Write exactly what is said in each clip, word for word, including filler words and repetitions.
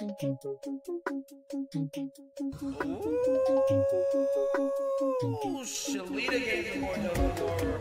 Ooh, Shalita gave me more Zelda.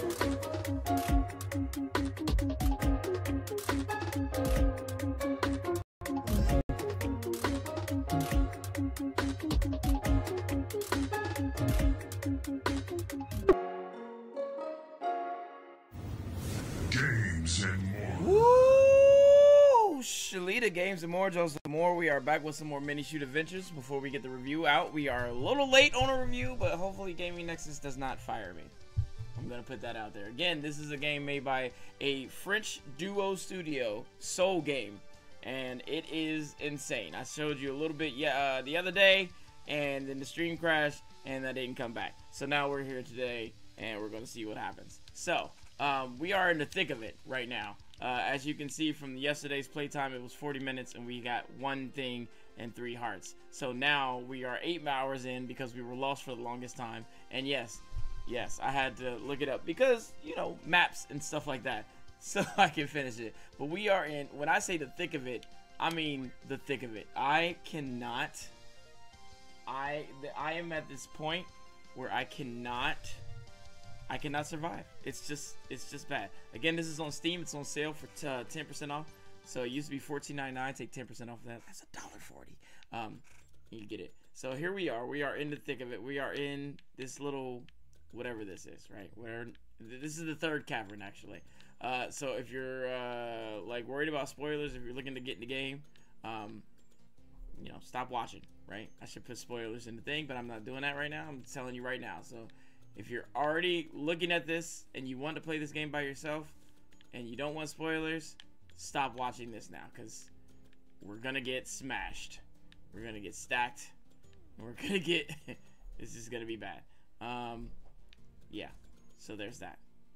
Games and more. Woo! Shalita Games and more, Joseph Moore. We are back with some more Minishoot Adventures. Before we get the review out, we are a little late on a review, but hopefully Gaming Nexus does not fire me. I'm gonna put that out there. Again, this is a game made by a French duo studio, Soul Game, and it is insane. I showed you a little bit yeah, uh, the other day, and then the stream crashed, and that didn't come back. So now we're here today, and we're gonna see what happens. So. Um, we are in the thick of it right now. Uh, as you can see from yesterday's playtime, it was forty minutes and we got one thing and three hearts. So now we are eight hours in because we were lost for the longest time. And yes, yes, I had to look it up because, you know, maps and stuff like that, so I can finish it. But we are in, when I say the thick of it, I mean the thick of it. I cannot, I, I am at this point where I cannot... I cannot survive. It's just, it's just bad. Again, this is on Steam. It's on sale for ten percent off. So it used to be fourteen ninety-nine. Take ten percent off of that. That's a dollar forty. Um, you get it. So here we are. We are in the thick of it. We are in this little, whatever this is, right? Where this is the third cavern actually. Uh, so if you're uh, like worried about spoilers, if you're looking to get in the game, um, you know, stop watching. Right? I should put spoilers in the thing, but I'm not doing that right now. I'm telling you right now. So. If you're already looking at this and you want to play this game by yourself and you don't want spoilers, stop watching this now because we're going to get smashed. We're going to get stacked. And we're going to get... this is going to be bad. Um, yeah, so there's that.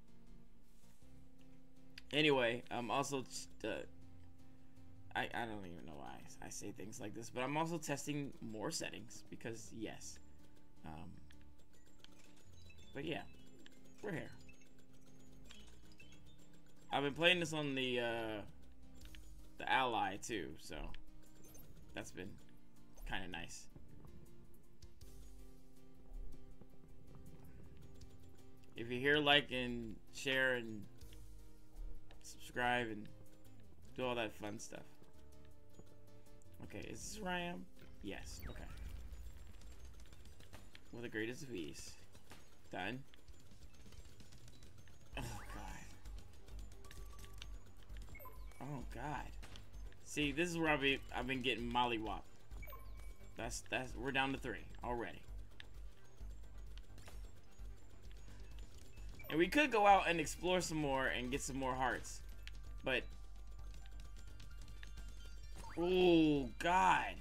Anyway, I'm also... Uh, I, I don't even know why I say things like this, but I'm also testing more settings because, yes... Um, But yeah, we're here. I've been playing this on the uh, the Ally too, so that's been kind of nice. If you're here, like and share and subscribe and do all that fun stuff. Okay, is this where I am? Yes. Okay. With the greatest of ease. Done. Oh god. Oh god. See, this is where I've been, I've been getting mollywopped. That's that's we're down to three already. And we could go out and explore some more and get some more hearts, but oh god.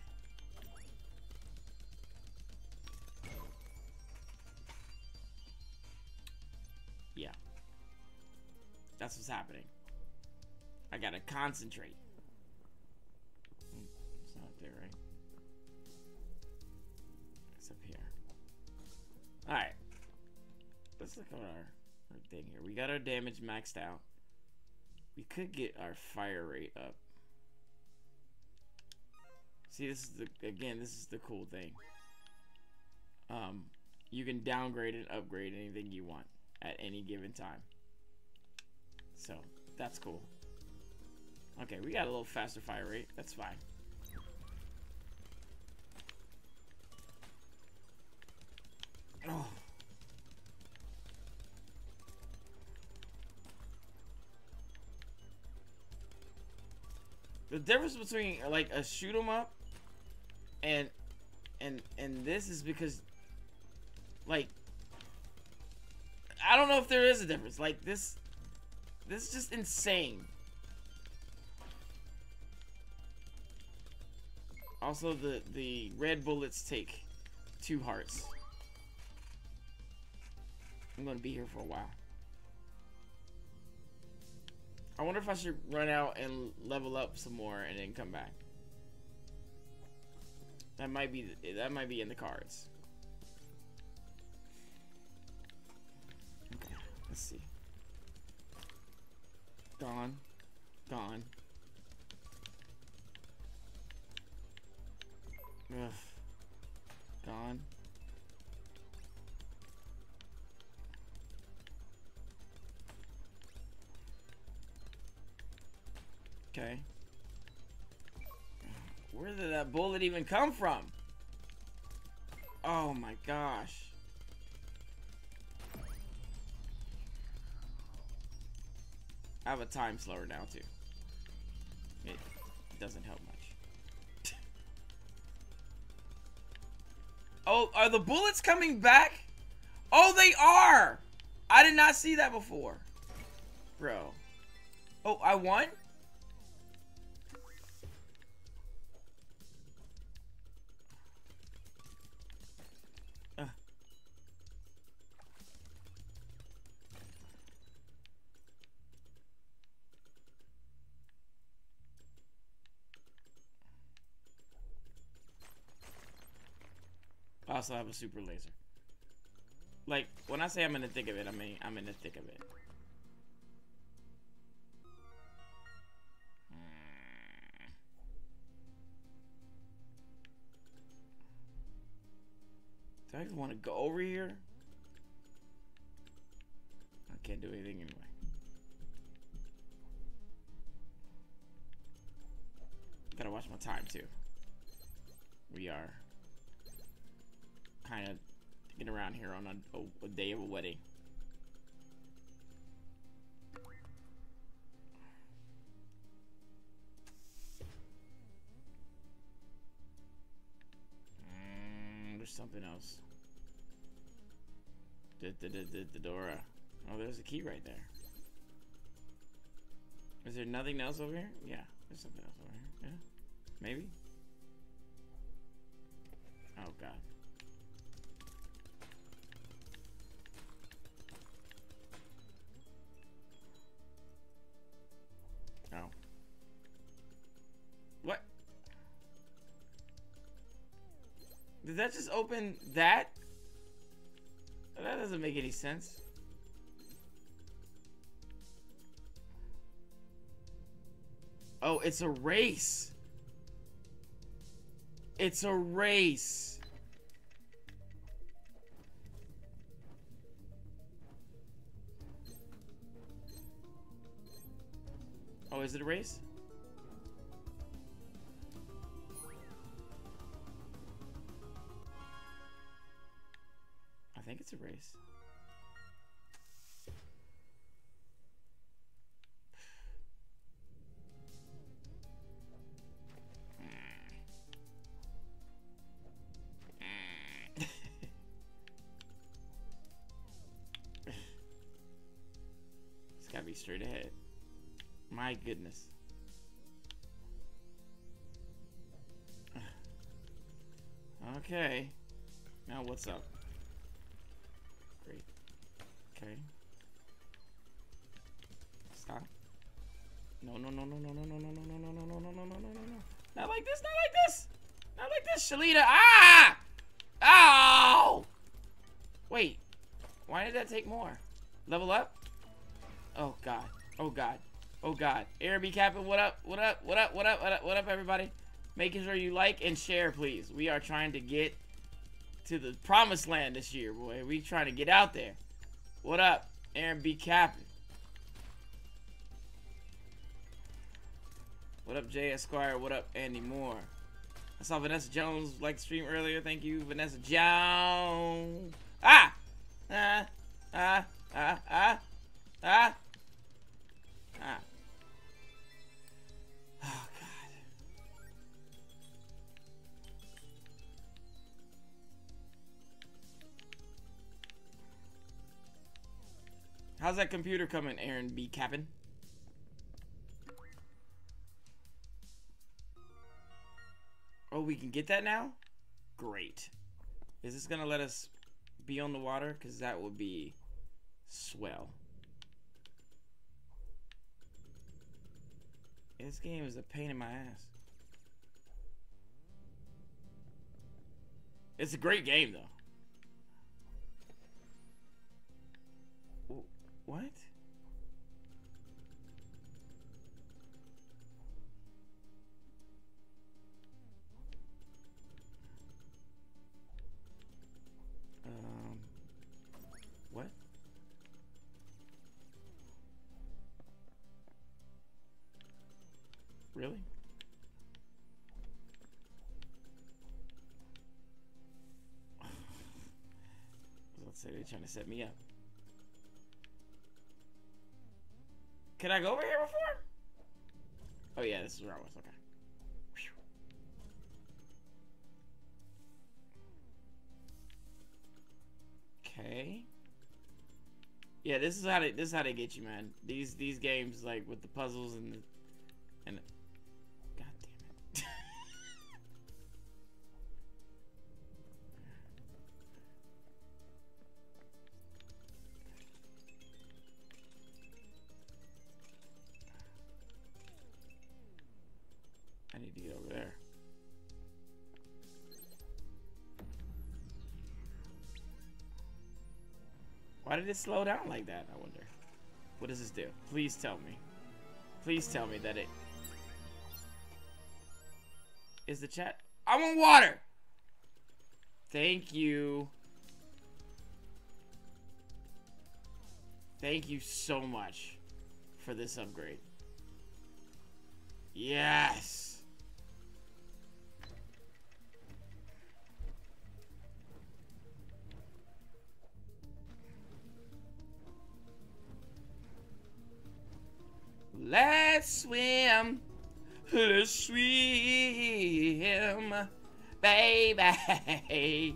Yeah. That's what's happening. I gotta concentrate. It's not up there, right? It's up here. Alright. Let's look at our, our thing here. We got our damage maxed out. We could get our fire rate up. See, this is the, again, this is the cool thing. Um, you can downgrade and upgrade anything you want at any given time. So, that's cool. Okay, we got a little faster fire rate. That's fine. Oh. The difference between like a shoot 'em up and and and this is because like I don't know if there is a difference. Like this this is just insane. Also the the red bullets take two hearts. I'm gonna be here for a while. I wonder if I should run out and level up some more and then come back. That might be that might be in the cards. Okay, let's see. Gone, gone. Ugh. Gone. Okay. Where did that bullet even come from? Oh my gosh. I have a time slower now too. It doesn't help much. Oh, are the bullets coming back? Oh, they are! I did not see that before. Bro. Oh, I won? Uh. I also have a super laser. Like, when I say I'm in the thick of it, I mean I'm in the thick of it. Do I even want to go over here? I can't do anything anyway. Gotta watch my time too. We are kind of getting around here on a, a, a day of a wedding. Mm, there's something else. The, the, the, the, the Dora. Oh, there's a key right there. Is there nothing else over here? Yeah, there's something else over here. Yeah, maybe. Oh God. Oh. What? Did that just open that? That doesn't make any sense. Oh, it's a race. It's a race. Oh, is it a race? I think it's a race. It's gotta be straight ahead. My goodness. Okay. Now what's up? Great. Okay. Stop. No, no, no, no, no, no, no, no, no, no, no, no, no, no, no, no, no, no, no. Not like this, not like this. Not like this, Shalita. Ah! Ow! Wait. Why did that take more? Level up? Oh, God. Oh, God. Oh, God. Aaron B. Captain, what up? What up? What up? What up? What up? What up, everybody? Making sure you like and share, please. We are trying to get to the promised land this year, boy. We trying to get out there. What up? Aaron B. Captain. What up, Jay Esquire? What up, Andy Moore? I saw Vanessa Jones like the stream earlier. Thank you, Vanessa Jones. Ah! Ah! Ah! Ah! Ah! Ah! Ah. Oh, God. How's that computer coming, Aaron B. Captain? Oh, we can get that now? Great. Is this gonna let us be on the water? Because that would be swell. This game is a pain in my ass. It's a great game, though. What? Really? Let's say they're trying to set me up. Can I go over here before? Oh yeah, this is where I was. Okay. Okay. Yeah, this is how they this is how they get you, man. These these games, like with the puzzles and the and God damn it. I need to get over there. Why did it slow down like that, I wonder? What does this do? Please tell me. Please tell me that it... Is the chat... I want water! Thank you. Thank you so much for this upgrade. Yes! Let's swim, let's swim, baby.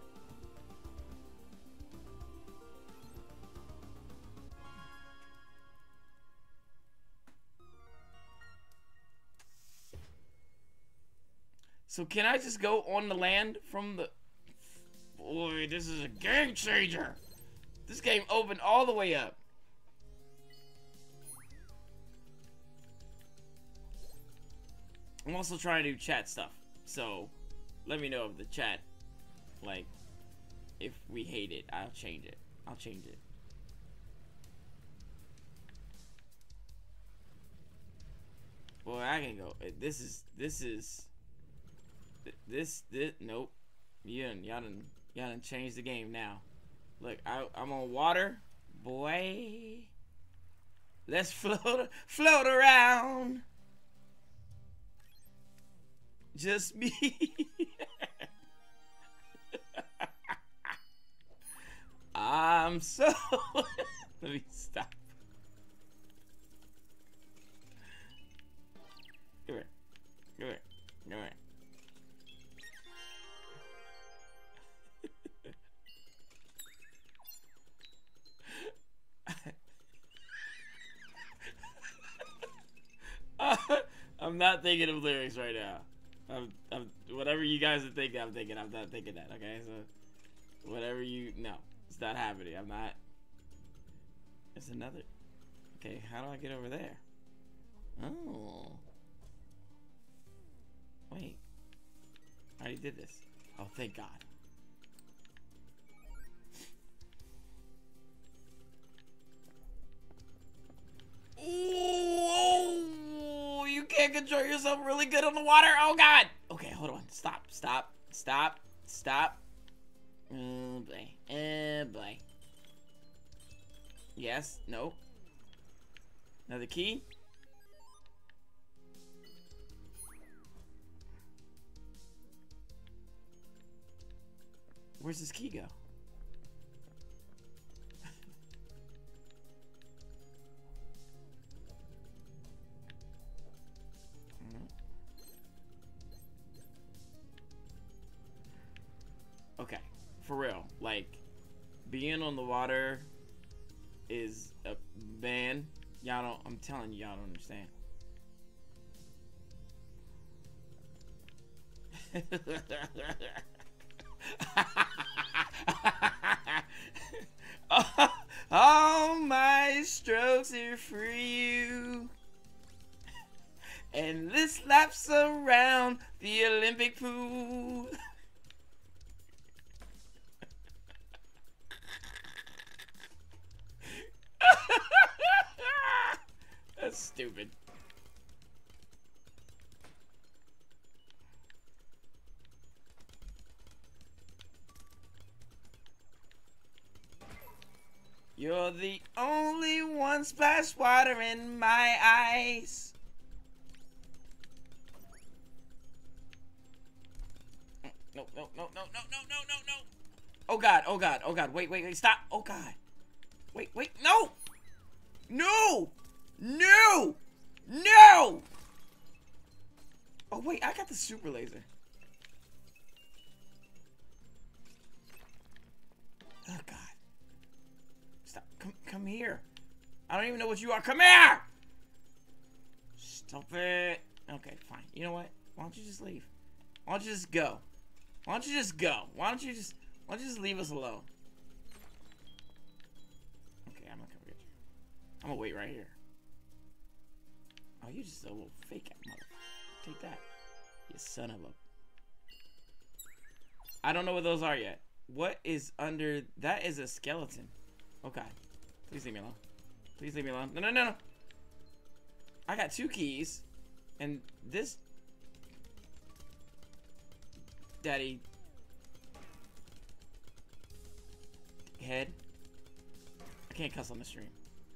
So can I just go on the land from the... Boy, this is a game changer. This game opened all the way up. I'm also trying to do chat stuff, so let me know if the chat, like, if we hate it, I'll change it. I'll change it. Boy, I can go. This is, this is, this, this, nope. You done, y'all done, y'all done changed the game now. Look, I, I'm on water, boy. Let's float, float around. Just me. I'm so... Let me stop. Come here. Come here. Come here. I'm not thinking of lyrics right now. I'm, I'm, whatever you guys are thinking, I'm thinking. I'm not thinking that, okay? So, whatever you... No, it's not happening. I'm not... There's another... Okay, how do I get over there? Oh. Wait. I already did this. Oh, thank God. Ooh, you can't control yourself really good on the water. Oh God. Okay, hold on. Stop. Stop. Stop. Stop. Oh boy. Oh boy. Yes. No. Another key. Where's this key go? Okay, for real, like, being on the water is a man. Y'all don't, I'm telling you, y'all don't understand. All my strokes are for you. And this laps around the Olympic pool. That's stupid. You're the only one splash water in my eyes. no, no, no, no, no, no, no, no, no. Oh god, oh god, oh god. Wait, wait, wait, stop. Oh god. Wait, wait, no! No! No! No! Oh wait, I got the super laser. Oh god. Stop. Come come here. I don't even know what you are. Come here! Stop it. Okay, fine. You know what? Why don't you just leave? Why don't you just go? Why don't you just go? Why don't you just why don't you just leave us alone? Okay, I'm gonna come get you. I'm gonna wait right here. Oh, you just a little fake ass mother. Take that. You son of a. I don't know what those are yet. What is under that is a skeleton. Okay. Please leave me alone. Please leave me alone. No no no no. I got two keys. And this daddy head. I can't cuss on the stream.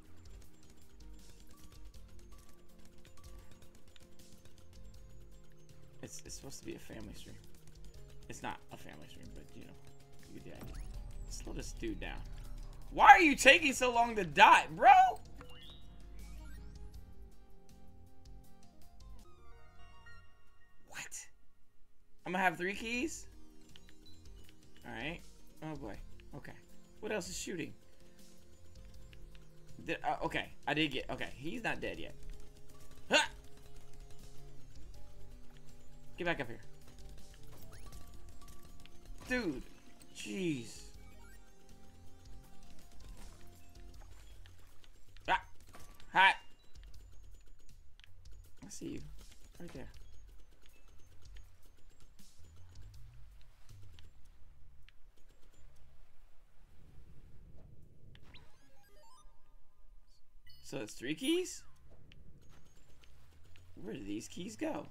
It's, it's supposed to be a family stream. It's not a family stream, but you know, you get the idea. Slow this dude down. Why are you taking so long to die, bro? What? I'm gonna have three keys? Alright. Oh boy. Okay. What else is shooting? Did, uh, okay. I did get... Okay. He's not dead yet. Ha! Get back up here. Dude. Jeez. Ah! Hot! I see you. Right there. So it's three keys? Where did these keys go?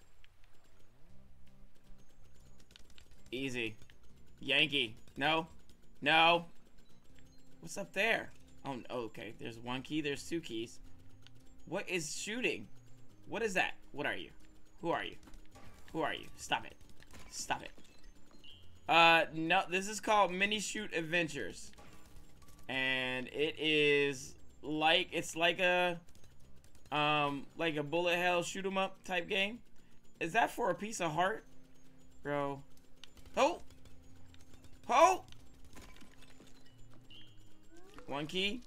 Easy. Yankee. No. No. What's up there? Oh, okay. There's one key. There's two keys. What is shooting? What is that? What are you? Who are you? Who are you? Stop it. Stop it. Uh, no. This is called Minishoot Adventures. And it is... Like it's like a um like a bullet hell shoot 'em up type game. Is that for a piece of heart, bro? Oh, oh, one key.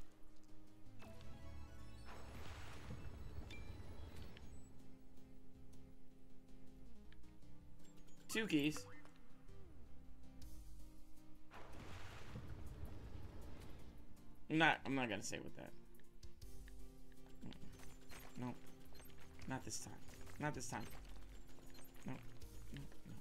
Two keys. I'm not. I'm not gonna say with that. No, not this time. Not this time. No, no, no.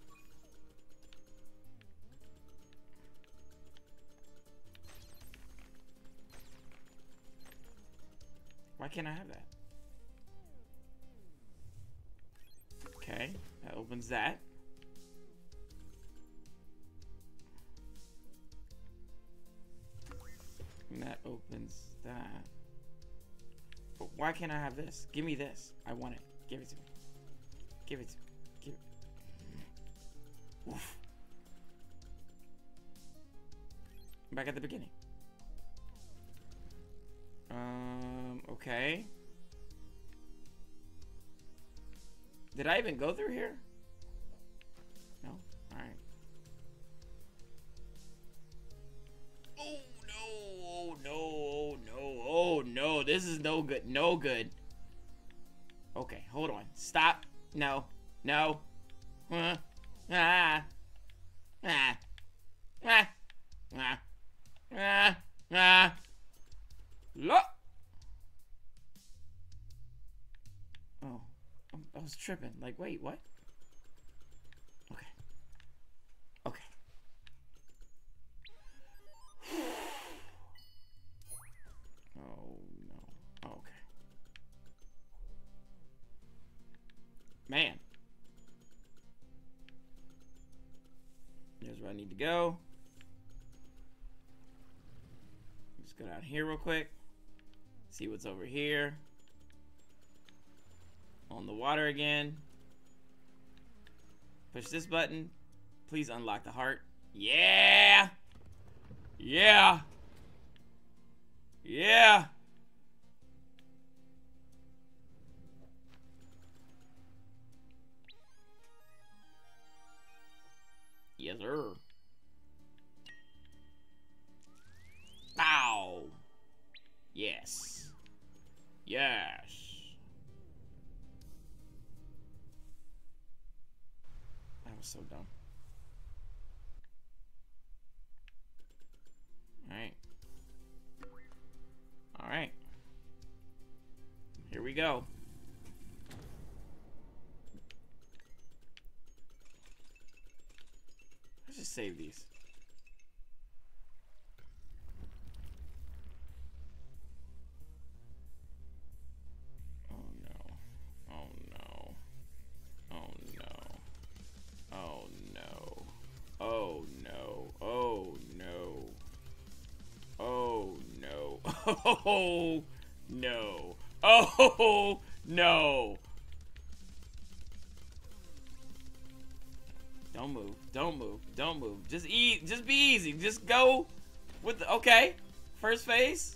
Why can't I have that? Okay, that opens that. And that opens that. But why can't I have this? Give me this. I want it. Give it to me. Give it to me. Give it. Oof. Back at the beginning. Um, okay. Did I even go through here? No? Alright. Oh no! Oh no! Oh no! Oh no! This is no good. No good. Okay, hold on. Stop. No. No. Uh, ah. Ah. Ah. Ah. Ah. Ah. Look. Oh. I was tripping. Like, wait, what? Okay. Okay. Oh, no. Oh, okay. Man. Here's where I need to go. Just go down here real quick. See what's over here. On the water again. Push this button. Please unlock the heart. Yeah! Yeah! Yeah! Yes, sir. Ow! Yes. Yes. That was so dumb. Alright. Alright. Here we go. Let's just save these. Oh no. Oh no. Oh no. Oh no. Oh no. Oh no. Oh no. Oh no. Oh no. Don't move. Don't move. Don't move. Just eat. Just be easy. Just go with the, okay. First phase.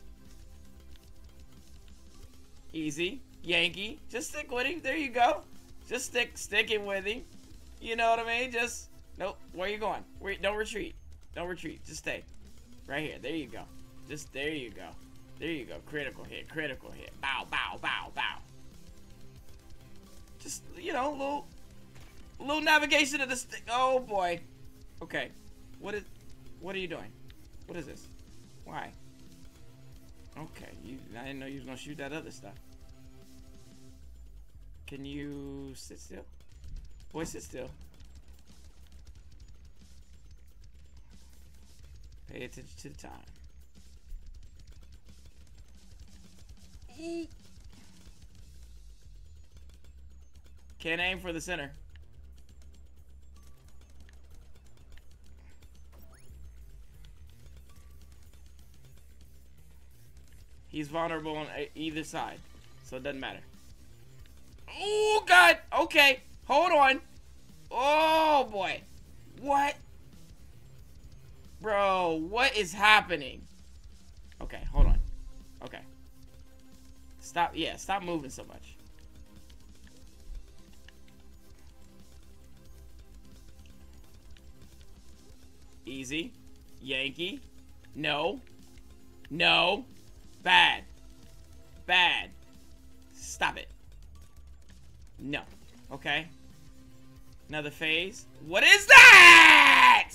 Easy. Yankee. Just stick with him. There you go. Just stick stick it with him. You know what I mean? Just nope. Where you going? Wait, don't retreat. Don't retreat. Just stay. Right here. There you go. Just there you go. There you go. Critical hit. Critical hit. Bow, bow, bow, bow. Just, you know, little little navigation of the stick. Oh boy. Okay. What is what are you doing? What is this? Why? Okay, you I didn't know you was gonna shoot that other stuff. Can you sit still? Boy, sit still. Pay attention to the time. Can't aim for the center. He's vulnerable on either side, so it doesn't matter. Oh God! Okay, hold on. Oh boy, what, bro? What is happening? Okay, hold on. Okay, stop. Yeah, stop moving so much. Easy, Yankee. No, no. Bad. Bad. Stop it. No. Okay. Another phase. What is that?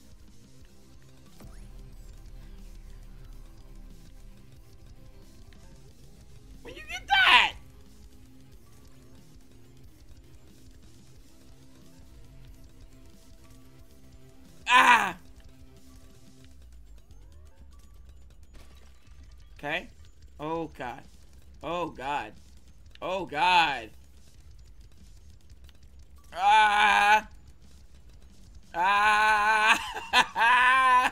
Where you get that? Ah. Okay. Oh God. Oh God. Oh God. Ah. Ah.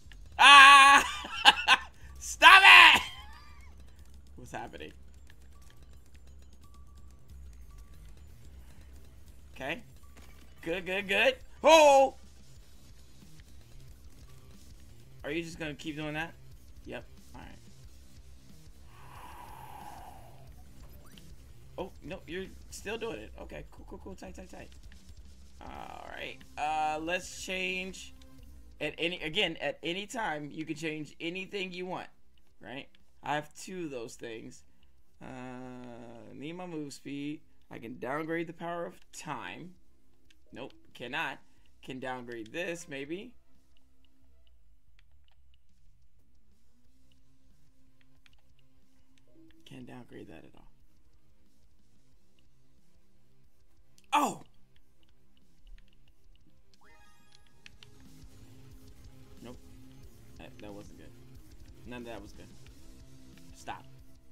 Ah. Stop it. What's happening? Okay. Good, good, good. Oh. Are you just gonna keep doing that? Yep. All right. Oh, no, you're still doing it. Okay, cool, cool, cool, tight, tight, tight. All right, uh, let's change at any, again, at any time, you can change anything you want, right? I have two of those things. Uh, need my move speed. I can downgrade the power of time. Nope, cannot. Can downgrade this, maybe. Can't downgrade that at all. Oh! Nope. That, that wasn't good. None of that was good. Stop.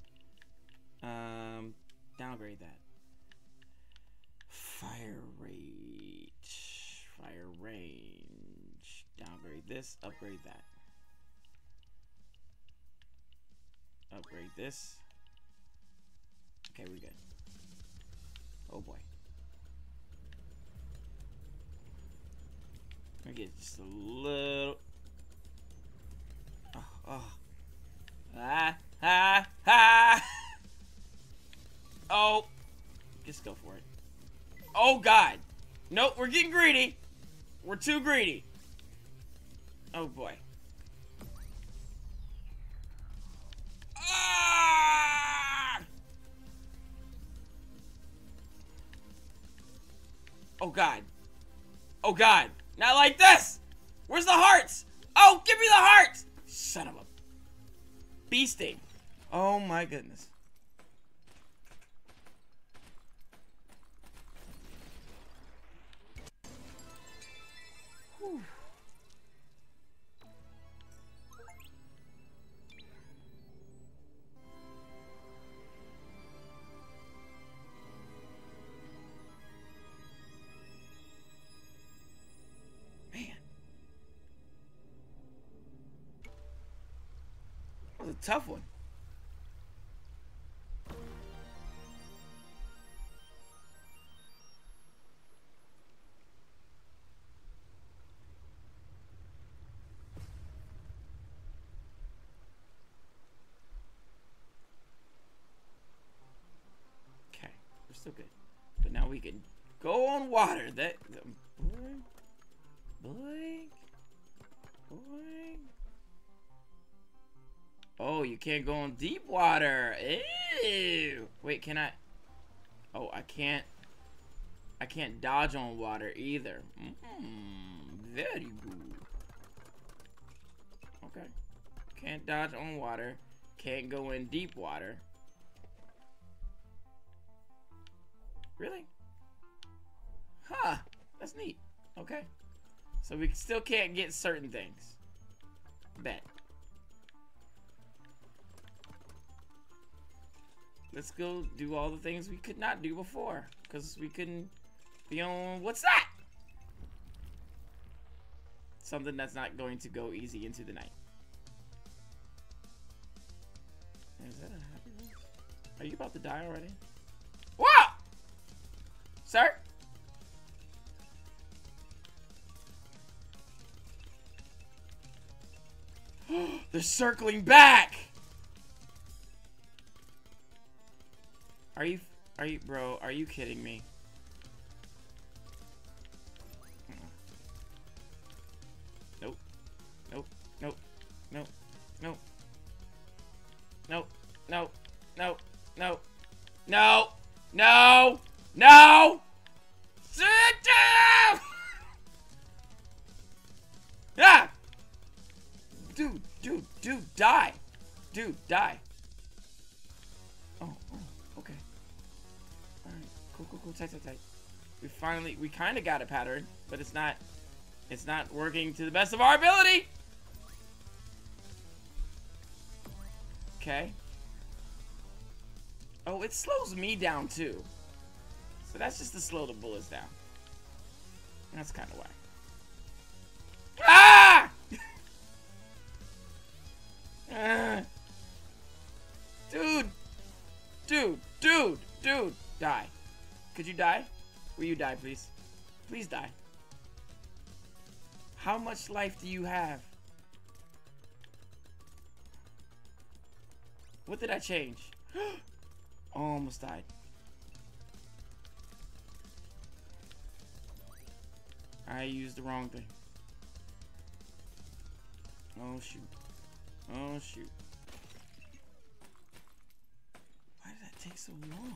Um, downgrade that. Fire rate. Fire range. Downgrade this. Upgrade that. Upgrade this. Okay, we good. Oh boy. Let me get just a little. Oh, oh. Ah, ah, ah. Oh. Just go for it. Oh, God. Nope, we're getting greedy. We're too greedy. Oh, boy. Ah! Oh, God. Oh, God. Not like this. Where's the hearts? Oh, give me the hearts. Son of a bee sting. Oh, my goodness. Whew. Man. That was a tough one. We're still good. But now we can go on water. That. Boing. Boing. Boing. Oh, you can't go on deep water. Ew. Wait, can I? Oh, I can't. I can't dodge on water either. Mm, very good. Okay. Can't dodge on water. Can't go in deep water. Really? Huh. That's neat. Okay. So we still can't get certain things. Bet. Let's go do all the things we could not do before. Because we couldn't be on... What's that? Something that's not going to go easy into the night. Is that a happy one? Are you about to die already? Whoa! Sir? They're circling back! Are you, are you, bro, are you kidding me? Nope. Nope. Nope. Nope. Nope. Nope. Nope. Nope. Nope. No! No! No! Sit down! Ah! Dude, dude, dude, die. Dude, die. Oh, oh, okay. Alright, cool, cool, cool, tight, tight, tight. We finally, we kind of got a pattern, but it's not, it's not working to the best of our ability. Okay. Oh, it slows me down too. So that's just to slow the bullets down. That's kind of why. Ah! uh, dude! Dude! Dude! Dude! Die. Could you die? Will you die, please? Please die. How much life do you have? What did I change? Oh, almost died. I used the wrong thing. Oh shoot. Oh shoot. Why did that take so long?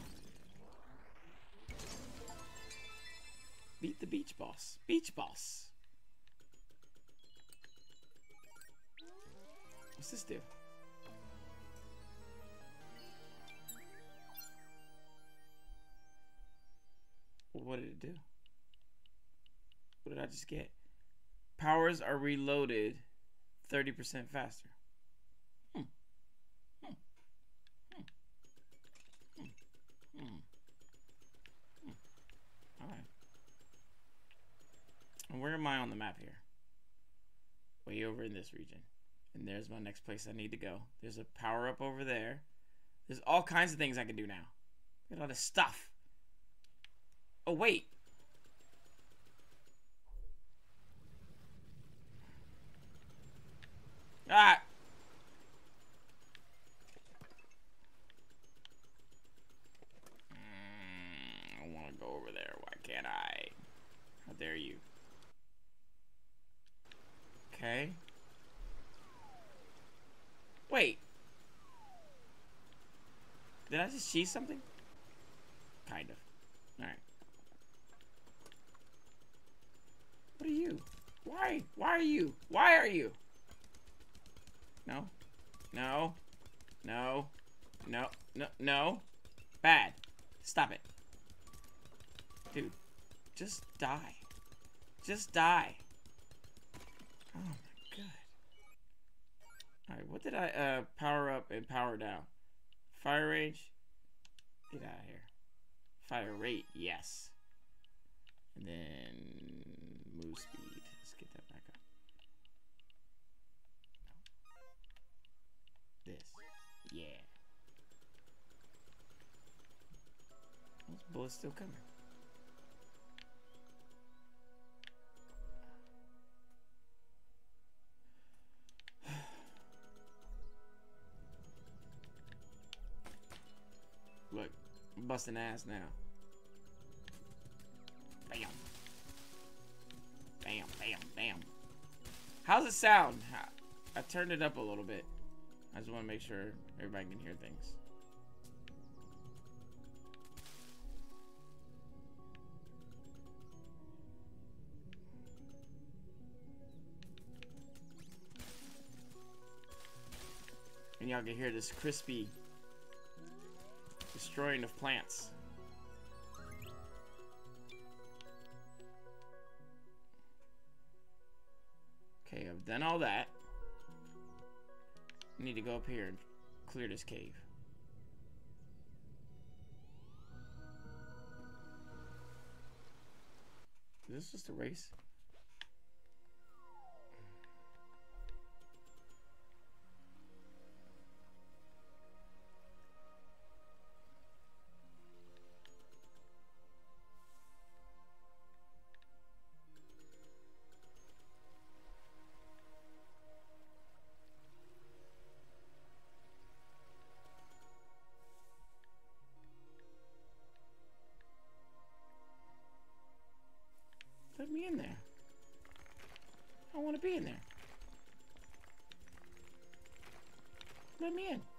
Beat the beach boss. Beach boss. What's this do? What did it do? What did I just get? Powers are reloaded thirty percent faster. Hmm. Hmm. Hmm. Hmm. Hmm. Hmm. Alright. And where am I on the map here? Way over in this region. And there's my next place I need to go. There's a power up over there. There's all kinds of things I can do now. Look at all this stuff. Oh, wait. Ah! Mm, I want to go over there. Why can't I? How dare you? Okay. Wait. Did I just cheese something? Kind of. Alright. What are you? Why? Why are you? Why are you? No. No. No. No. No. No. Bad. Stop it. Dude. Just die. Just die. Oh my god. Alright, what did I uh power up and power down? Fire range? Get out of here. Fire rate, yes. And then move speed. Let's get that back up. No. This. Yeah. Those bullets still coming. Look, I'm busting ass now. Bam. Bam, bam, bam. How's it sound? I turned it up a little bit. I just want to make sure everybody can hear things. And y'all can hear this crispy destroying of plants. Okay, I've done all that. I need to go up here and clear this cave. Is this just a race? Let me in there. I want to be in there. Let me in.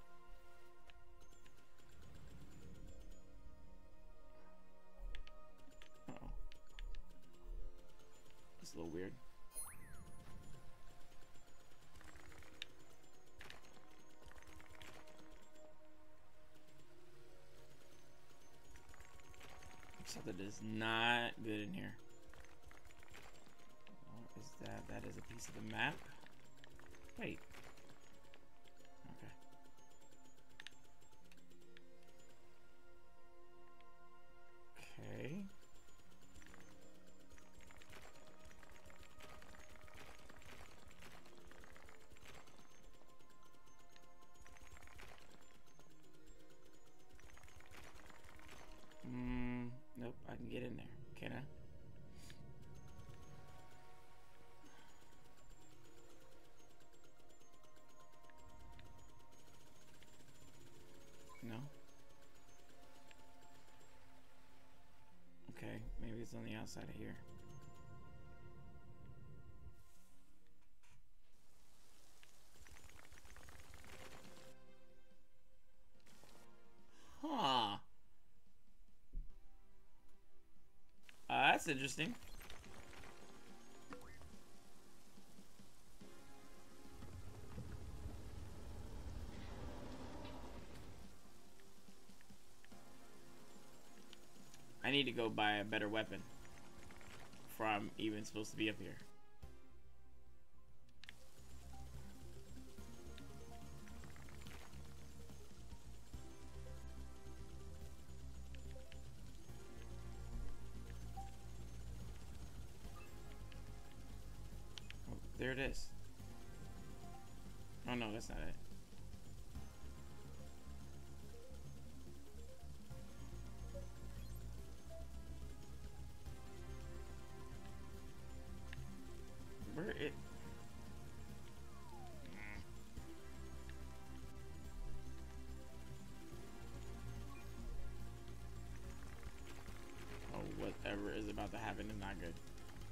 Uh-oh. That's a little weird. Something is not good in here. What is that? That is a piece of the map. Wait. Okay. Okay. Mm, nope, I can get in there. Can I? No? Okay, maybe it's on the outside of here. Huh. Uh, that's interesting. I need to go buy a better weapon before I'm even supposed to be up here. Oh, there it is. Oh no, that's not it. Where it? about to happen is not good.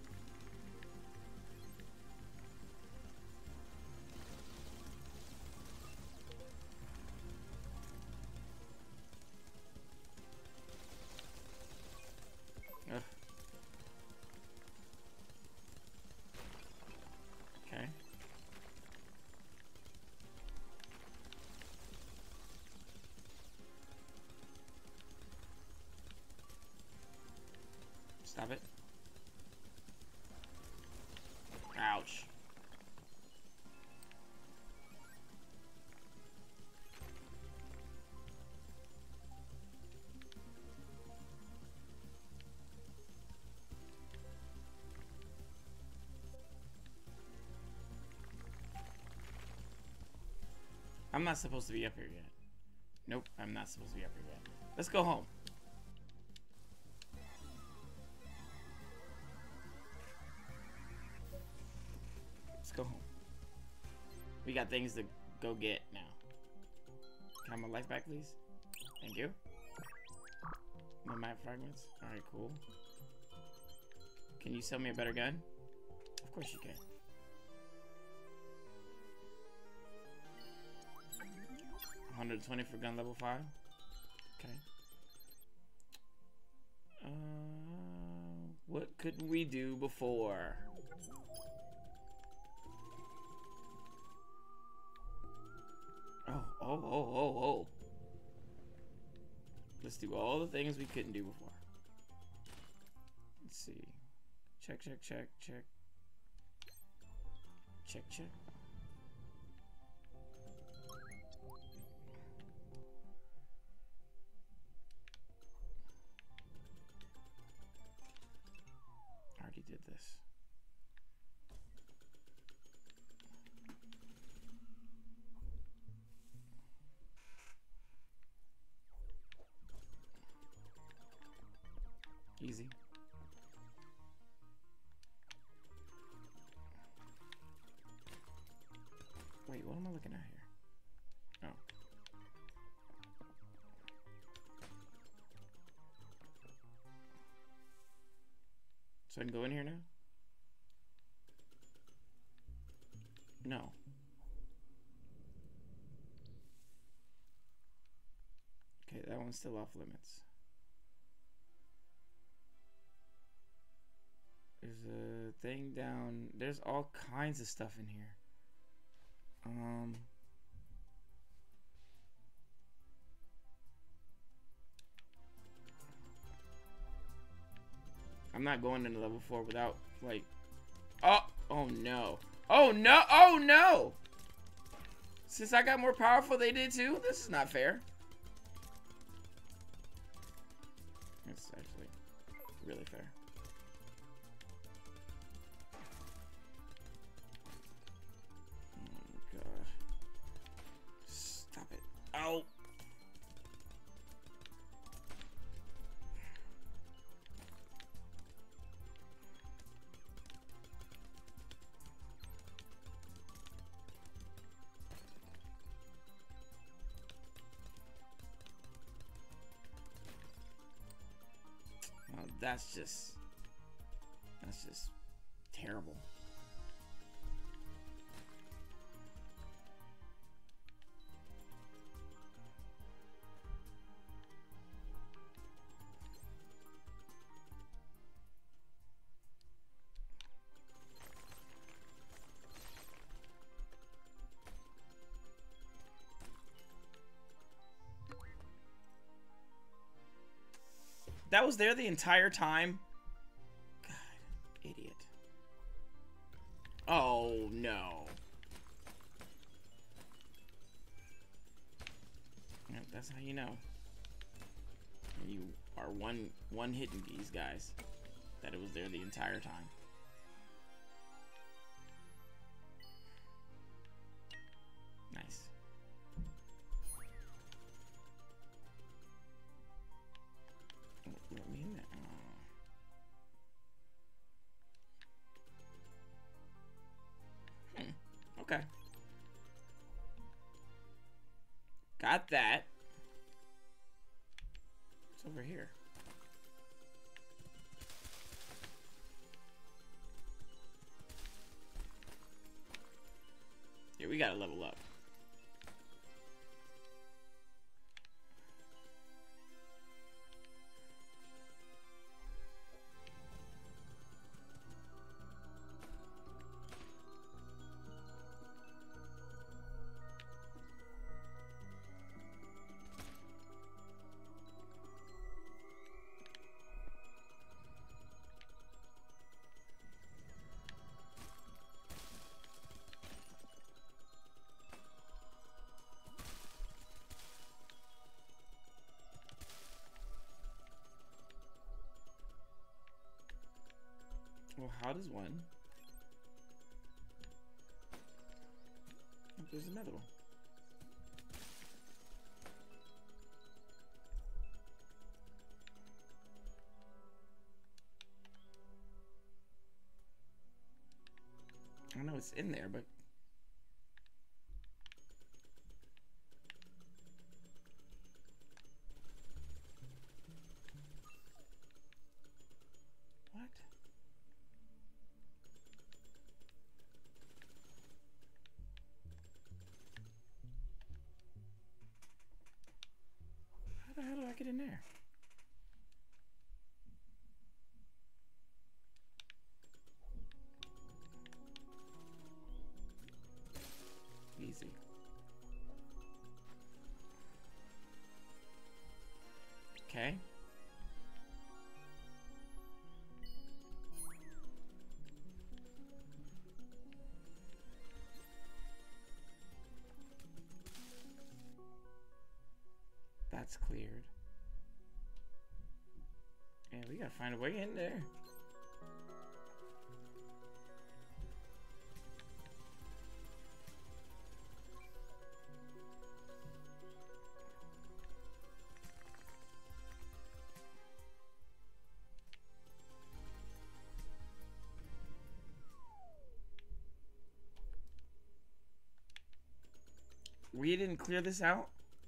Ugh. Okay. Stop it. Ouch. I'm not supposed to be up here yet. Nope, I'm not supposed to be up here yet. Let's go home. Let's go home. We got things to go get now. Can I have my life back, please? Thank you. No map fragments. Alright, cool. Can you sell me a better gun? Of course you can. one hundred twenty for gun level five. Okay. Uh, what could we do before? Oh, oh, oh, oh, oh. Let's do all the things we couldn't do before. Let's see. Check, check, check, check. Check, check. I already did this. Easy. Wait, what am I looking at here? Oh. So I can go in here now? No. Okay, that one's still off limits. There's a thing down. There's all kinds of stuff in here. Um. I'm not going into level four without, like. Oh! Oh no. Oh no! Oh no! Since I got more powerful, they did too? This is not fair. It's actually really fair. Oh. Well, that's just that's just terrible. That was there the entire time? God, idiot. Oh, no. Yep, that's how you know. You are one, one hitting these guys. That it was there the entire time. Nice. Let me in there. Oh. Hmm. Okay. Got that. What's over here? gotta level up. Well, how does one? Oh, there's another one. I know it's in there, but what? How the hell do I get in there? Easy. Okay. That's cleared. And we gotta find a way in there. We didn't clear this out?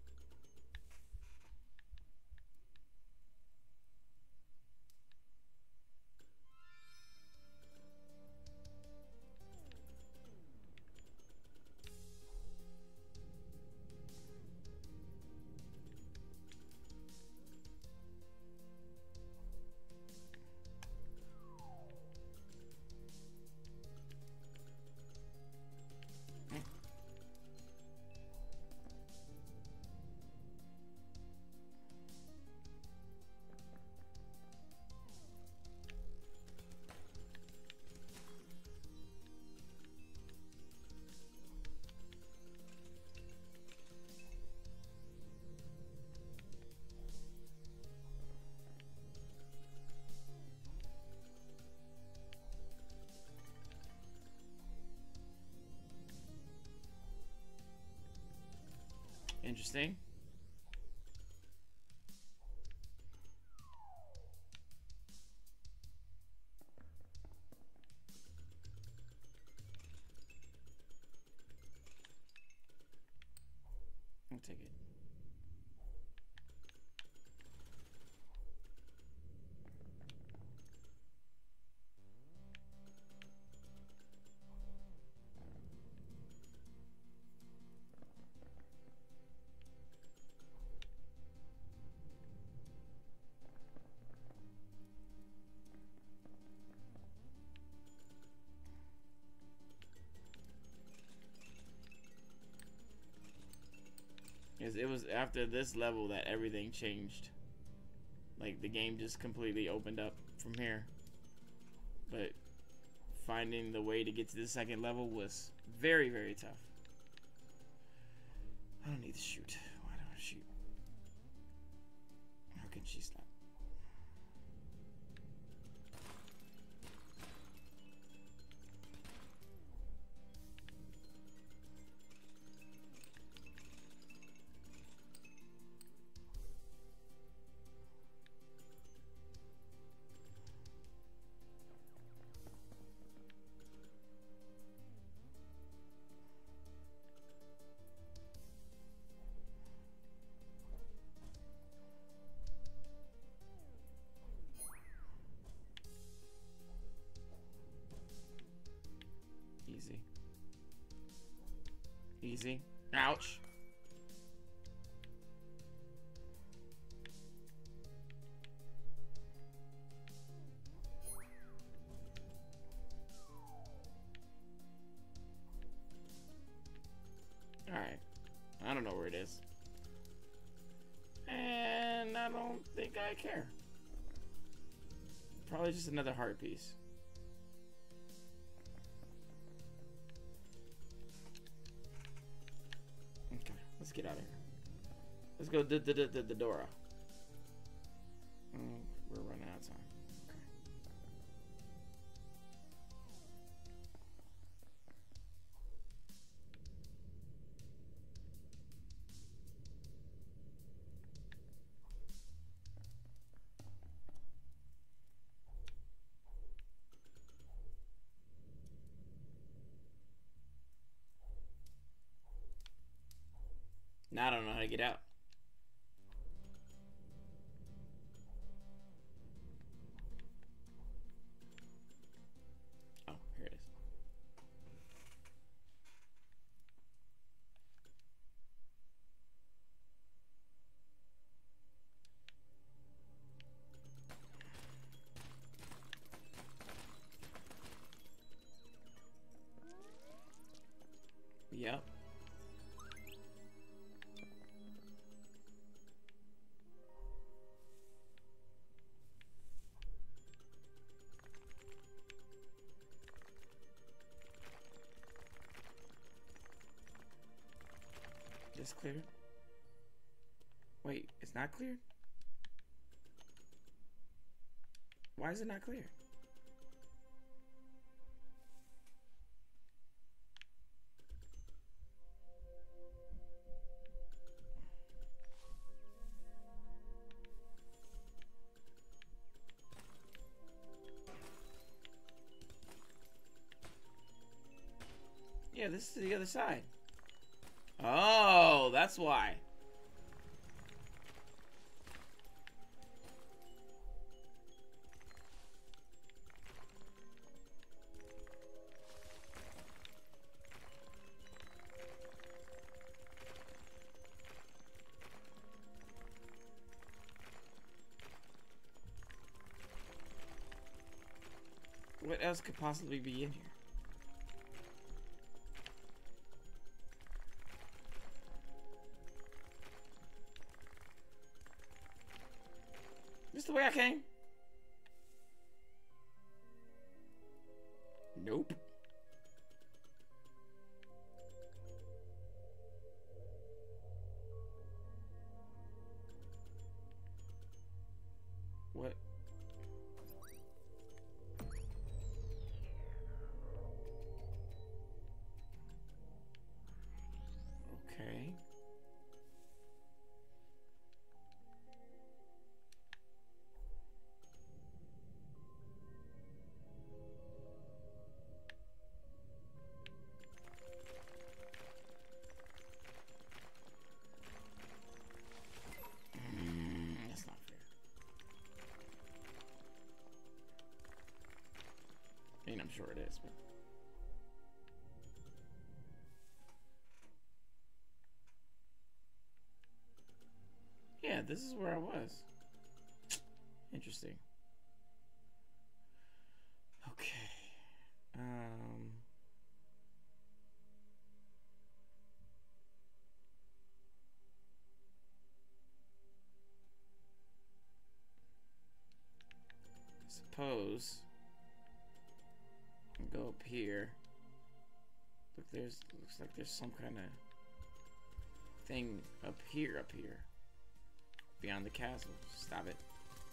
Interesting. I'll take it. It was after this level that everything changed. Like, the game just completely opened up from here. But finding the way to get to the second level was very, very tough. I don't need to shoot. Why do I shoot? How can she stop? Easy. Ouch. Alright. I don't know where it is. And I don't think I care. Probably just another heart piece. Okay, let's get out of here. Let's go to the, the, the, the Dora. Oh, we're running out of time. Okay. Now I don't know how to get out. Oh, here it is. Yep. Just cleared. Wait, it's not cleared? Why is it not cleared? Yeah, this is the other side. Oh, that's why. What else could possibly be in here? This the way I came? Nope. What? Okay. I mean, I'm sure it is, but... Yeah, this is where I was. Interesting. Okay. Um... Suppose... Go up here. Look, there's looks like there's some kind of thing up here, up here, beyond the castle. Stop it.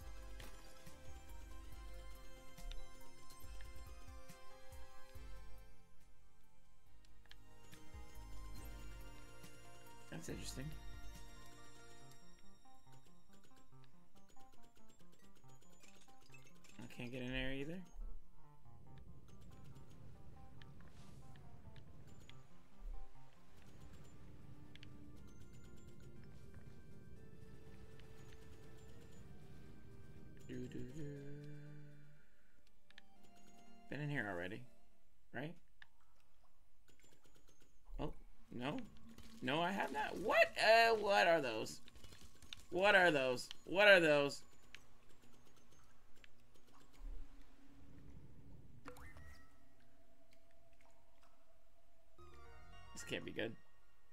That's interesting. I can't get in there either. Been in here already, right? Oh, No. No, I have not. What? Uh, what are those? What are those? What are those? This can't be good.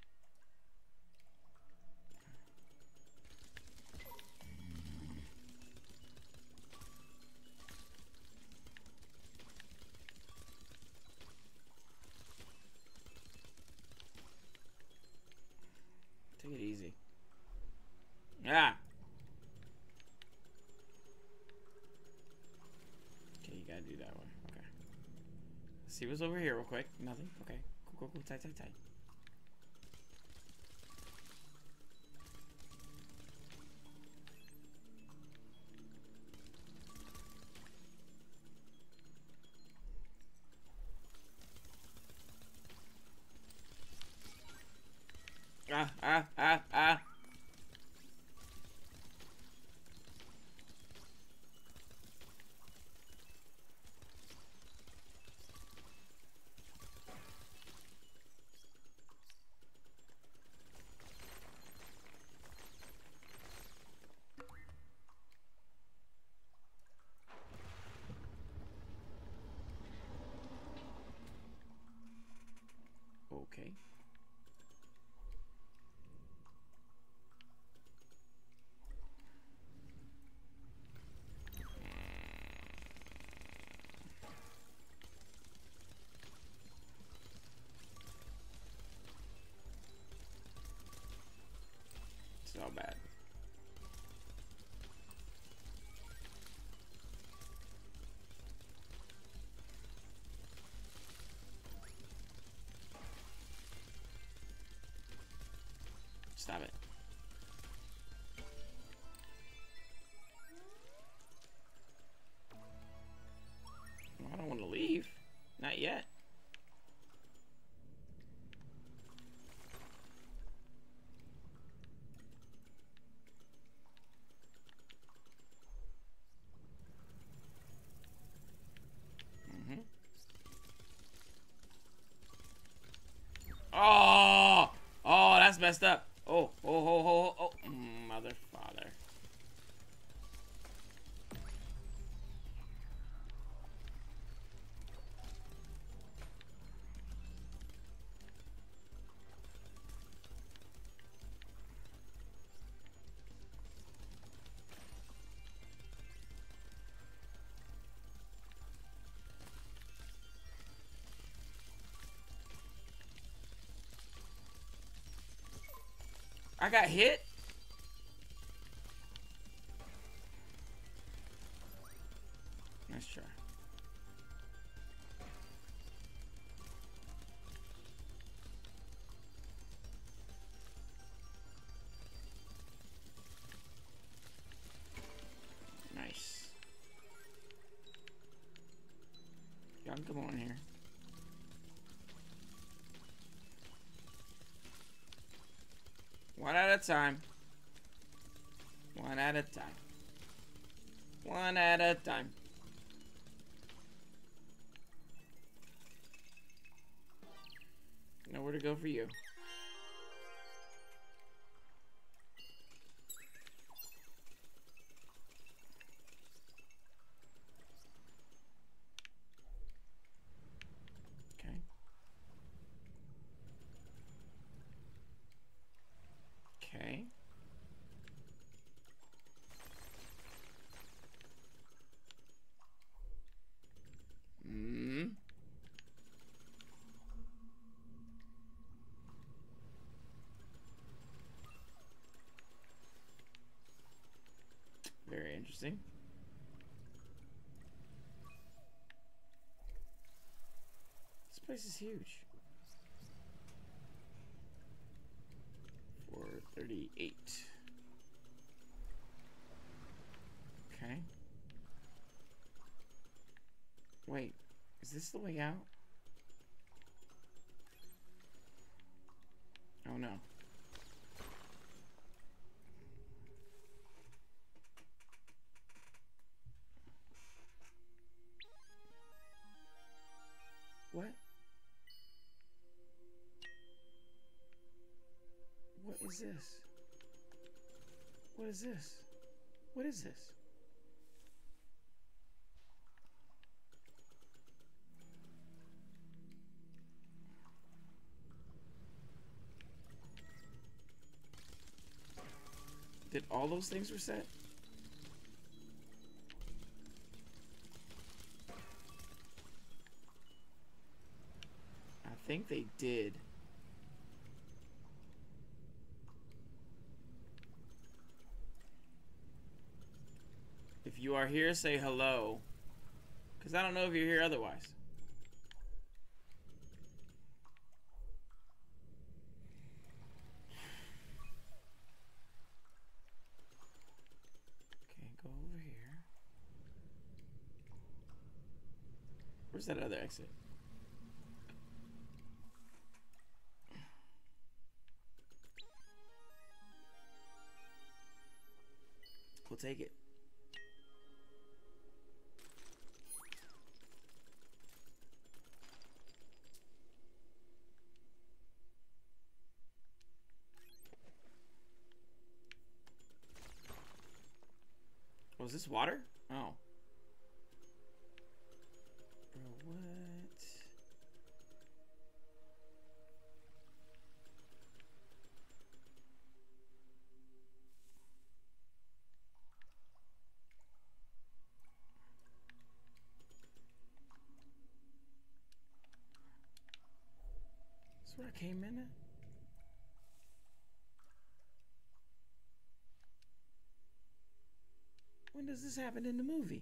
Take it easy. Ah! Okay, you gotta do that one. Okay. Let's see what's over here real quick. Nothing? Okay. Cool, cool, cool. Tight, tight, tight. Ah, ah, ah, ah. Okay. It's not bad. Stop it. Well, I don't want to leave. Not yet. Mm-hmm. Oh! Oh, that's messed up. Oh, oh, oh, oh, oh, oh. Mother, father. I got hit? Nice try. Nice. Y'all can come on here. One at a time. One at a time. One at a time. Nowhere to go for you. Okay. Okay. Hmm. Very interesting. This place is huge. four thirty-eight. Okay. Wait, is this the way out? Oh no. What? What is this? What is this? What is this? Did all those things reset? I think they did. If you are here, say hello. Because I don't know if you're here otherwise. Okay, go over here. Where's that other exit? We'll take it. Was this water? Oh. Bro, what? That's where I came in at? When does this happen in the movie?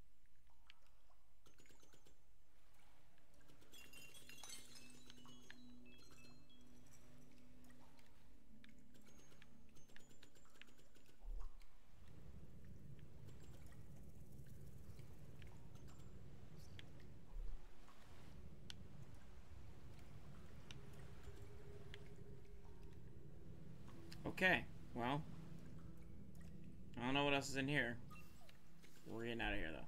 Okay, well, I don't know what else is in here. We're getting out of here, though.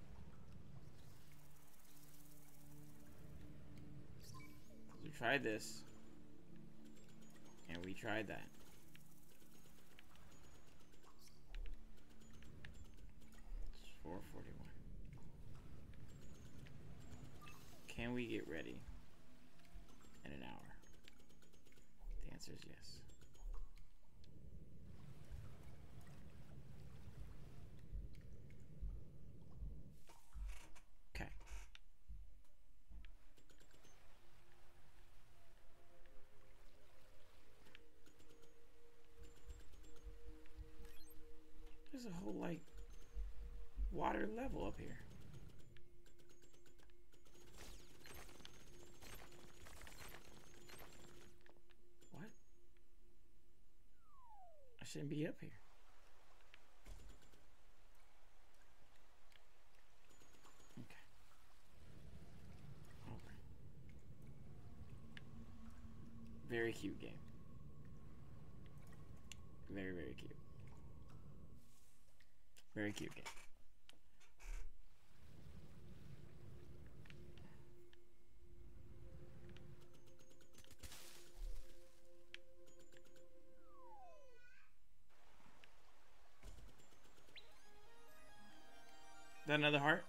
We tried this, and we tried that. It's four forty-one. Can we get ready in an hour? The answer is yes. There's a whole, like, water level up here. What? I shouldn't be up here. Okay. Okay. Very cute game. Very, very cute. Very cute game. Is that another heart?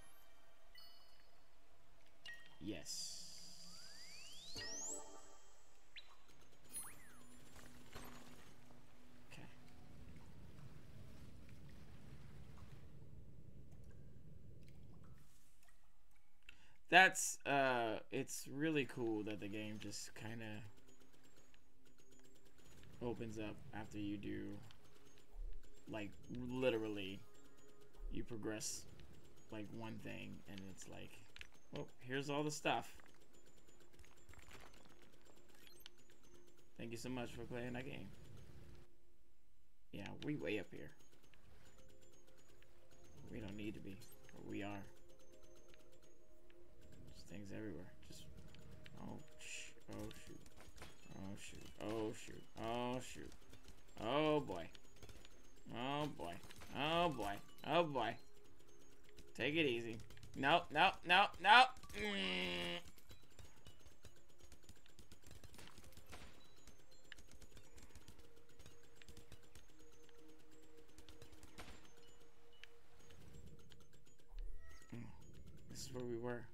Yes. That's, uh, it's really cool that the game just kind of opens up after you do, like, literally, you progress, like, one thing, and it's like, oh, here's all the stuff. Thank you so much for playing that game. Yeah, we way up here. We don't need to be, but we are. Things everywhere. Just oh sh oh shoot. Oh shoot. Oh shoot. Oh shoot. Oh boy. Oh boy. Oh boy. Oh boy. Take it easy. Nope, nope, nope, nope. Mm. this is where we were.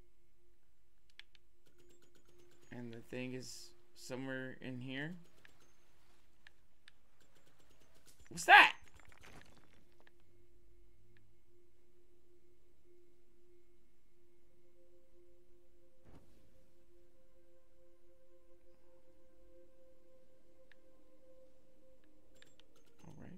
And the thing is somewhere in here. What's that? All right.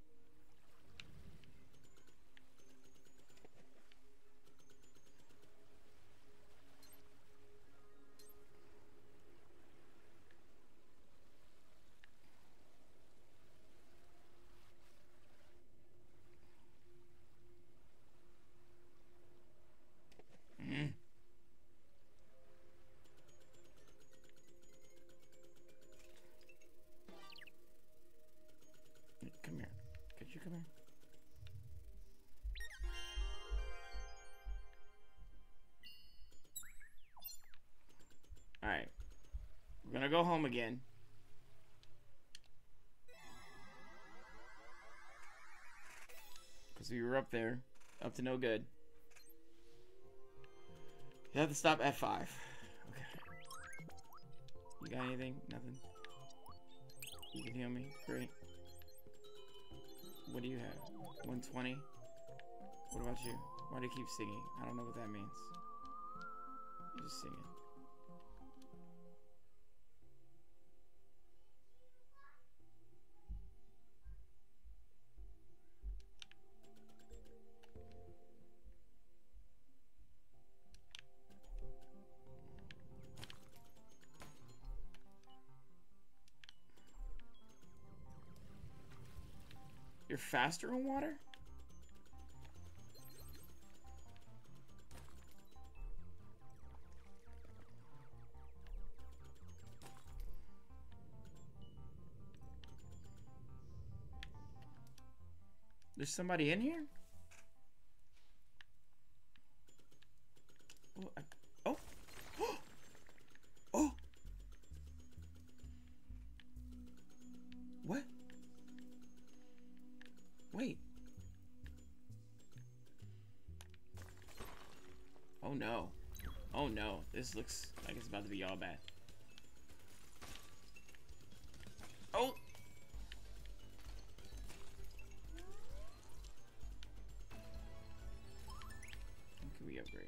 Mm. Come here. Could you come here? Alright. We're gonna go home again. Because we were up there. Up to no good. You have to stop at five. Okay. You got anything? Nothing? You can heal me? Great. What do you have? one twenty? What about you? Why do you keep singing? I don't know what that means. You're just singing. You're faster in water? There's somebody in here? Oh, I, oh. Oh. What? Wait. Oh no. Oh no. This looks like it's about to be all bad. Oh! How can we upgrade?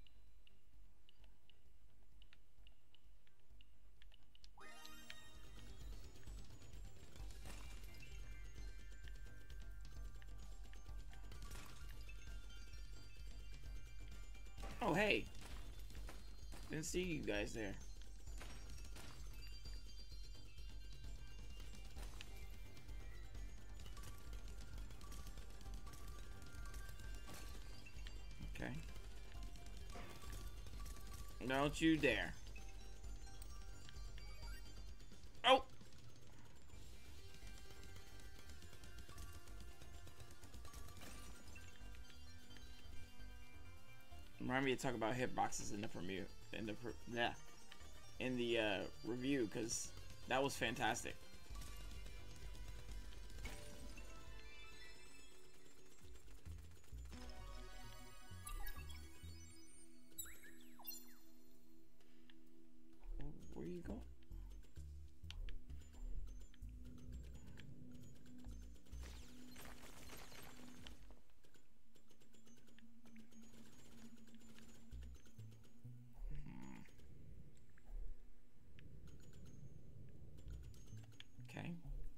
Oh, hey. Didn't see you guys there. Okay. Don't you dare. Oh! Remind me to talk about hitboxes in the premiere, in the yeah, in the uh, review, because that was fantastic. Where are you going? Okay.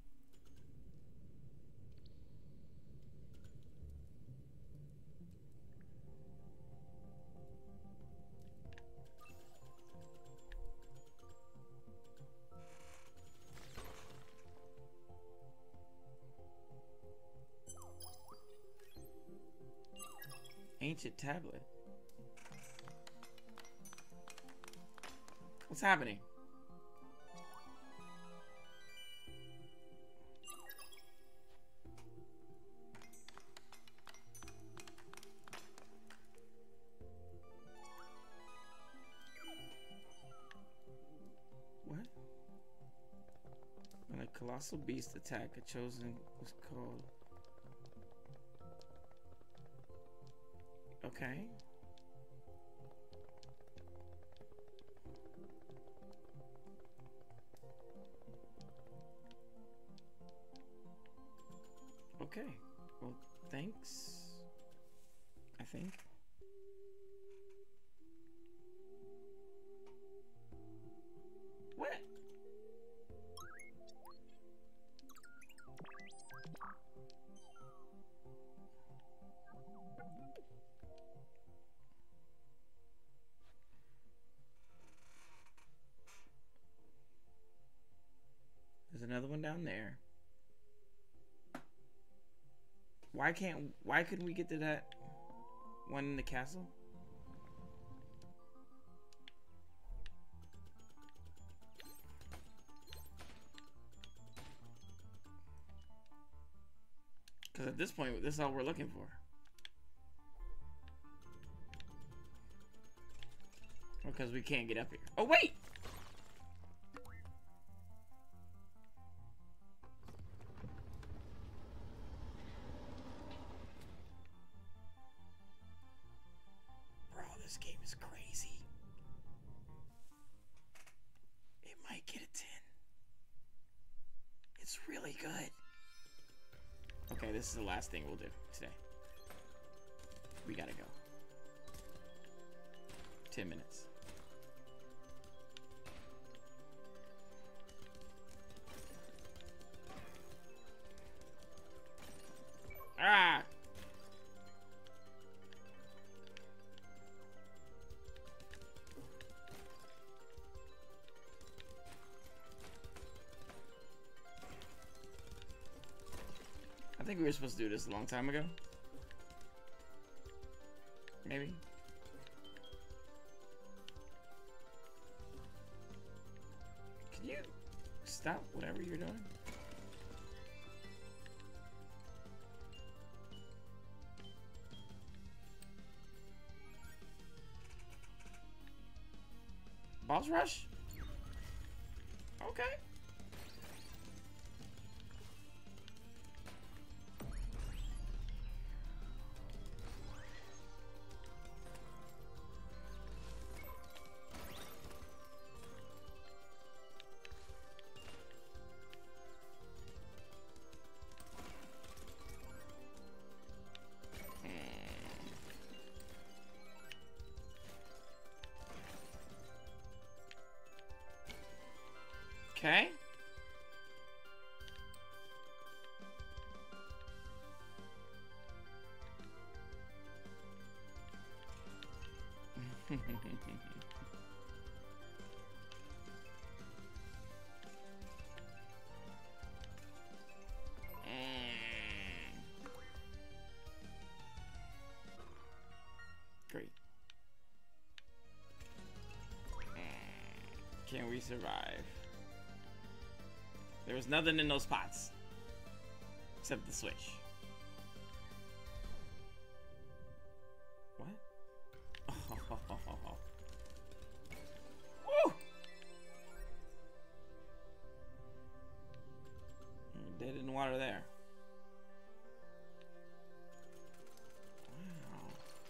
Ancient tablet. What's happening? What? When a colossal beast attack, a chosen was called. Okay. Okay. Well, thanks. I think. What? There's another one down there. Why can't, why couldn't we get to that one in the castle? Because at this point, this is all we're looking for. Because we can't get up here. Oh, wait! Bro, this game is crazy. It might get a ten. It's really good. Okay, this is the last thing we'll do today. We gotta go. Ten minutes. Ah! I think we were supposed to do this a long time ago. Maybe. Can you stop whatever you're doing? Boss rush? Okay. Okay. Great. Can we survive? There was nothing in those pots. Except the switch. What? Oh. Woo! Dead in the water there. Wow.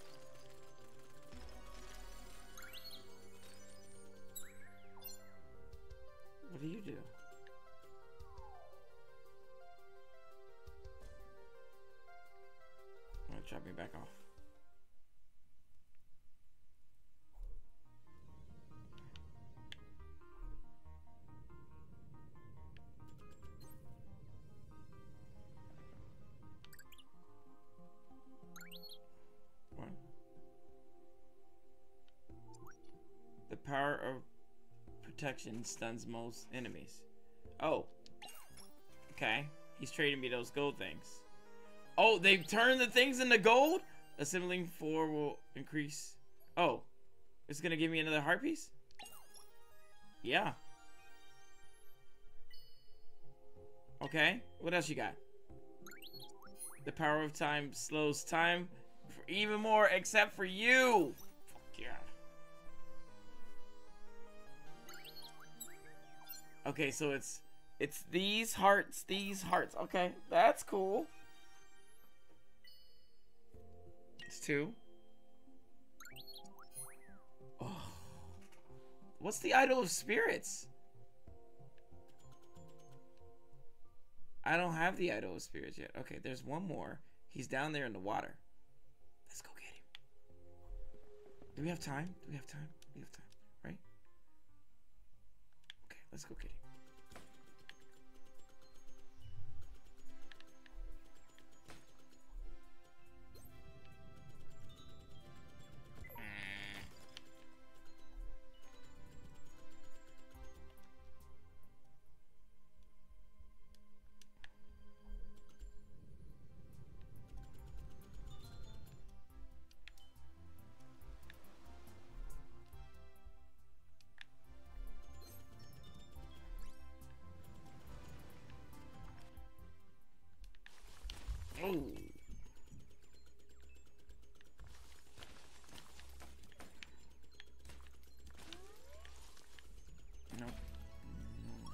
What do you do? Drop me back off. What? The power of protection stuns most enemies. Oh. Okay. He's trading me those gold things. Oh, they've turned the things into gold? Assembling four will increase. Oh, it's gonna give me another heart piece? Yeah. Okay, what else you got? The power of time slows time for even more, except for you. Fuck yeah. Okay, so it's it's these hearts, these hearts. Okay, that's cool. Two. Oh. What's the idol of spirits? I don't have the Idol of Spirits yet. Okay, there's one more. He's down there in the water. Let's go get him. Do we have time? Do we have time? We have time, right? Okay, let's go get him. Oh. No. No.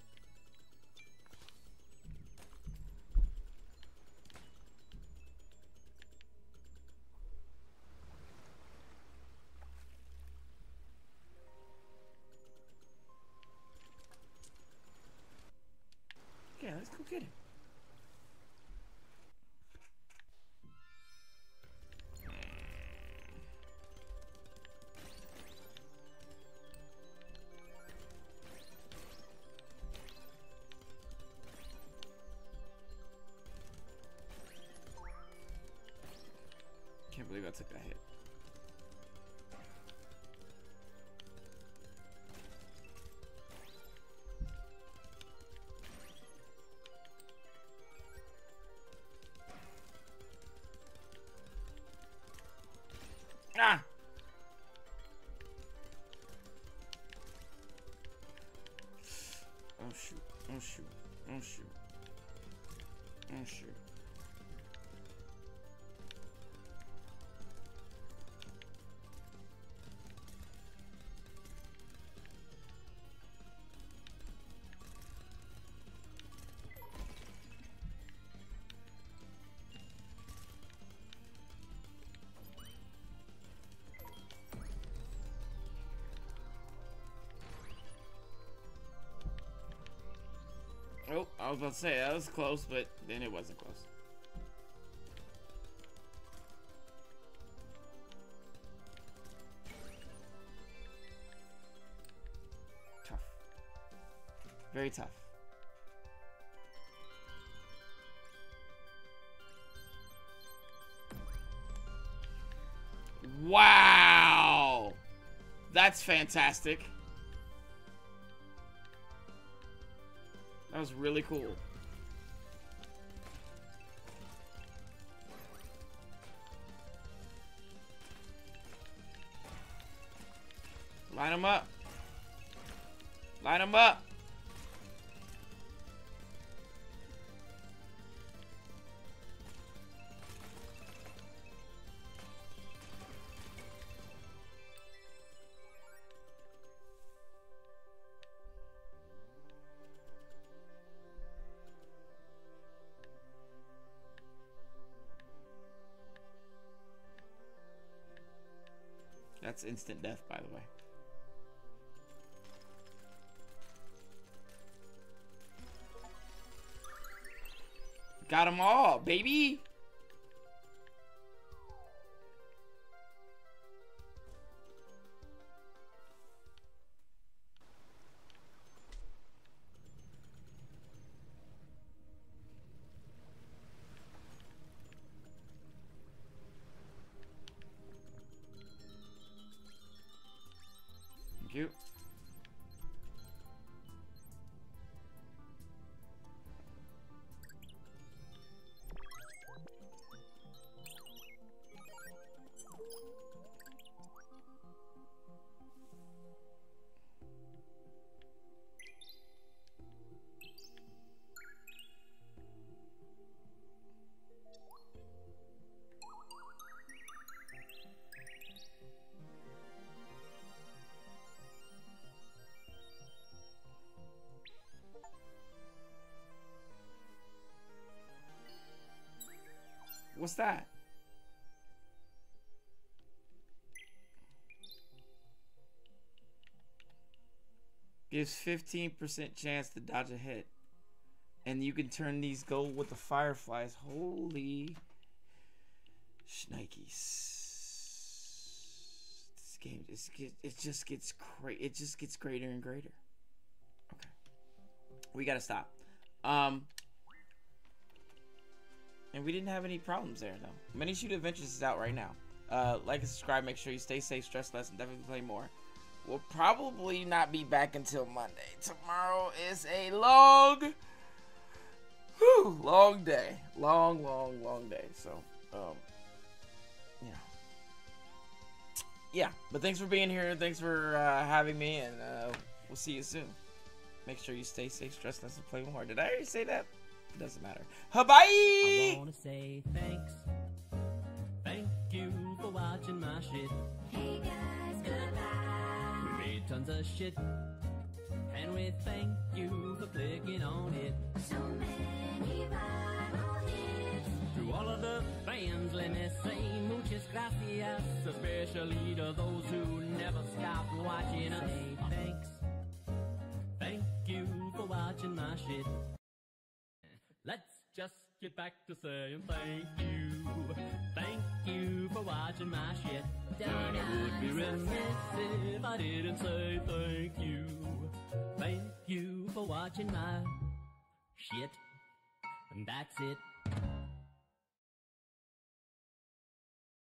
Yeah, let's go get him. Can't believe I took that hit. Ah! Oh shoot. Oh shoot. Oh shoot. Oh shoot. Oh, I was about to say, that was close, but then it wasn't close. Tough. Very tough. Wow! That's fantastic. That was really cool. Line them up. Line them up. That's instant death, by the way. Got them all, baby! Thank you. What's that? Gives fifteen percent chance to dodge a hit. And you can turn these gold with the fireflies. Holy shnikes. This game is it just gets great. It just gets greater and greater. Okay. We gotta stop. Um And we didn't have any problems there though. Minishoot Adventures is out right now. Uh like and subscribe, make sure you stay safe, stress less, and definitely play more. We'll probably not be back until Monday. Tomorrow is a long Whew, long day. Long, long, long day. So, um, yeah. Yeah, but thanks for being here. Thanks for uh, having me, and uh, we'll see you soon. Make sure you stay safe, stress less, and play more. Did I already say that? It doesn't matter. Bye. I wanna say thanks. Thank you for watching my shit. Hey guys, goodbye. We made tons of shit. And we thank you for clicking on it. So many viral hits. To all of the fans, let me say muchas gracias, especially to those who never stop watching us. Say thanks. Thank you for watching my shit. Let's just get back to saying thank you. Thank you for watching my shit. And it would be remiss if I didn't say thank you. Thank you for watching my shit. And that's it.